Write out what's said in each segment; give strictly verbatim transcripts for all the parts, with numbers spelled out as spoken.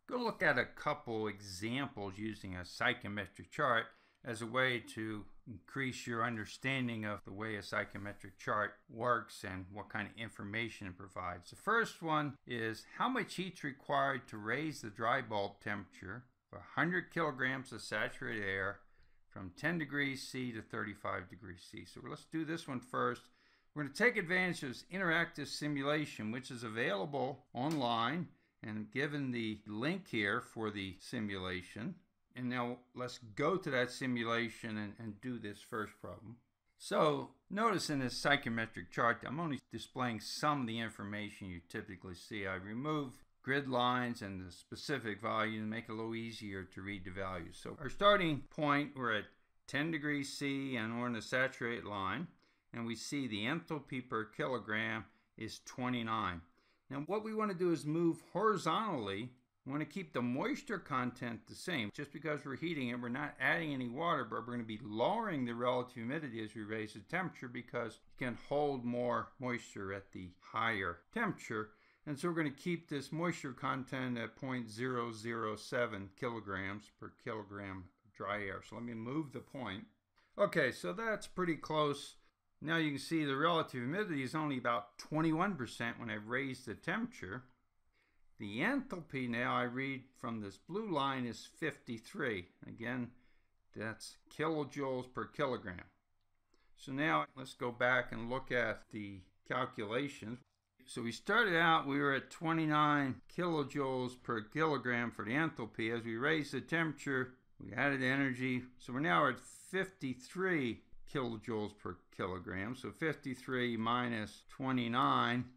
We're going to look at a couple examples using a psychrometric chart as a way to increase your understanding of the way a psychrometric chart works and what kind of information it provides. The first one is how much heat is required to raise the dry bulb temperature for one hundred kilograms of saturated air from ten degrees C to thirty-five degrees C. So let's do this one first. We're going to take advantage of this interactive simulation, which is available online and given the link here for the simulation. And now let's go to that simulation and, and do this first problem. So notice in this psychrometric chart, I'm only displaying some of the information you typically see. I remove grid lines and the specific value to make it a little easier to read the values. So our starting point, we're at ten degrees C and we're in the saturated line. And we see the enthalpy per kilogram is twenty-nine. Now what we want to do is move horizontally. We want to keep the moisture content the same. Just because we're heating it, we're not adding any water, but we're going to be lowering the relative humidity as we raise the temperature because you can hold more moisture at the higher temperature. And so we're going to keep this moisture content at zero point zero zero seven kilograms per kilogram of dry air. So let me move the point. Okay, so that's pretty close. Now you can see the relative humidity is only about twenty-one percent when I raise the temperature. The enthalpy now I read from this blue line is fifty-three. Again, that's kilojoules per kilogram. So now let's go back and look at the calculations. So we started out, we were at twenty-nine kilojoules per kilogram for the enthalpy. As we raised the temperature, we added energy. So we're now at fifty-three kilojoules per kilogram. So fifty-three minus twenty-nine,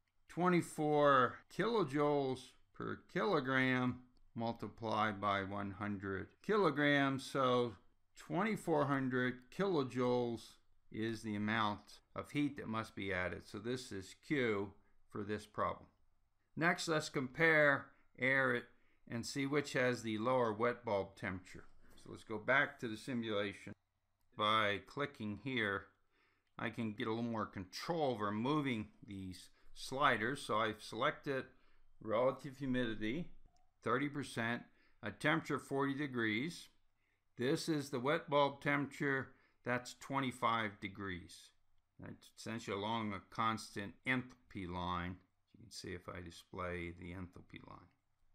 twenty-four kilojoules per kilogram multiplied by one hundred kilograms. So twenty-four hundred kilojoules is the amount of heat that must be added. So this is Q for this problem. Next, let's compare air and see which has the lower wet bulb temperature. So let's go back to the simulation. By clicking here, I can get a little more control over moving these sliders. So I've selected relative humidity, thirty percent, a temperature of forty degrees. This is the wet bulb temperature, that's twenty-five degrees. That's essentially along a constant enthalpy line. You can see if I display the enthalpy line.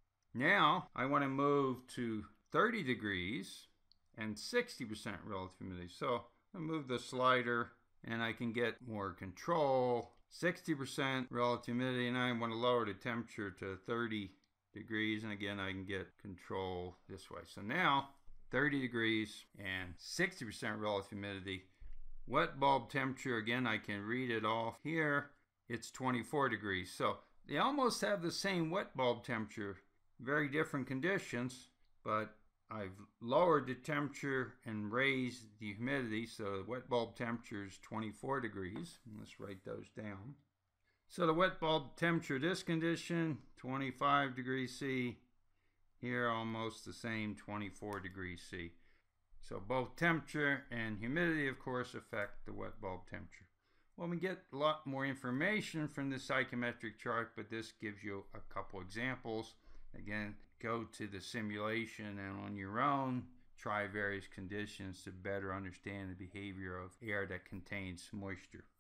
Now I want to move to thirty degrees and sixty percent relative humidity. So I move the slider and I can get more control. sixty percent relative humidity, and I want to lower the temperature to thirty degrees, and again I can get control this way. So now thirty degrees and sixty percent relative humidity. Wet bulb temperature, again I can read it off here, it's twenty-four degrees. So they almost have the same wet bulb temperature, very different conditions, but I've lowered the temperature and raised the humidity, so the wet bulb temperature is twenty-four degrees. Let's write those down. So the wet bulb temperature, this condition, twenty-five degrees C. Here almost the same, twenty-four degrees C. So both temperature and humidity, of course, affect the wet bulb temperature. Well, we get a lot more information from the psychrometric chart, but this gives you a couple examples. Again, go to the simulation and on your own, try various conditions to better understand the behavior of air that contains moisture.